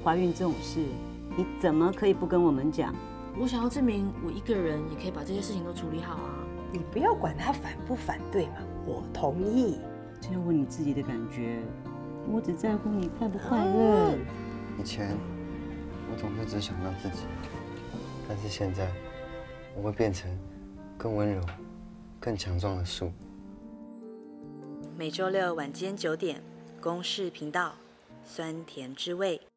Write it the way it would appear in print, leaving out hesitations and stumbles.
怀孕这种事，你怎么可以不跟我们讲？ 我想要证明我一个人也可以把这些事情都处理好啊。 你不要管他反不反对嘛，我同意。 这要问你自己的感觉，我只在乎你快不快乐。 以前我总是只想到自己，但是现在我会变成更温柔、更强壮的树。 每周六晚间9点，公视频道，酸甜之味。